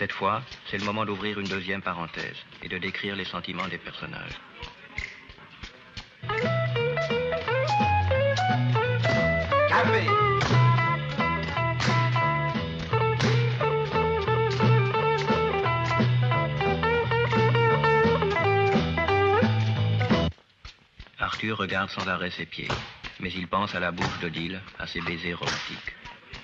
Cette fois, c'est le moment d'ouvrir une deuxième parenthèse et de décrire les sentiments des personnages. Café. Arthur regarde sans arrêt ses pieds, mais il pense à la bouche d'Odile, à ses baisers romantiques.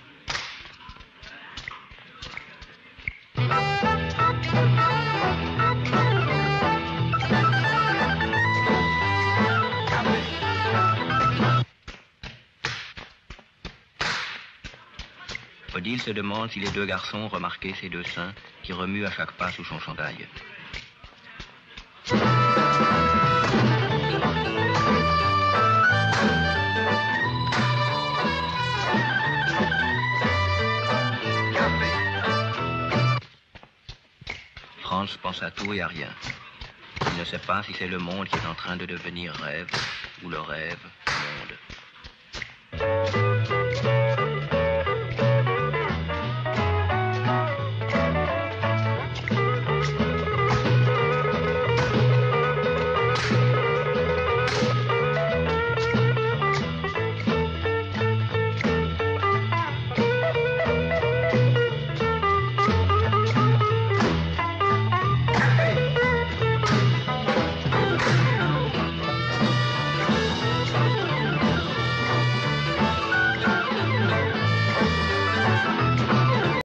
Odile se demande si les deux garçons ont remarqué ses deux seins qui remuent à chaque pas sous son chandail. Franz pense à tout et à rien. Il ne sait pas si c'est le monde qui est en train de devenir rêve ou le rêve